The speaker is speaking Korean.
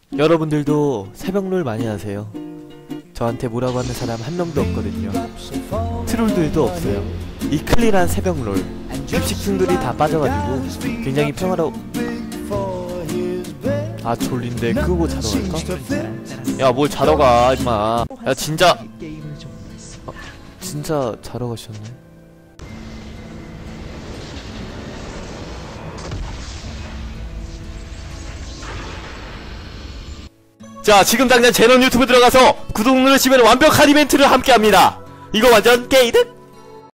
여러분들도 새벽롤 많이 하세요. 저한테 뭐라고 하는 사람 한 명도 없거든요. 트롤들도 없어요. 이클리란 새벽롤 급식충들이 다 빠져가지고 굉장히 평화로워. 아 졸린데 끄고 자러 갈까? 야 뭘 자러 가 임마. 야 진짜 진짜 자러 가셨네. 자 지금 당장 제넌 유튜브 들어가서 구독 누르시면 완벽한 이벤트를 함께합니다. 이거 완전 게이득?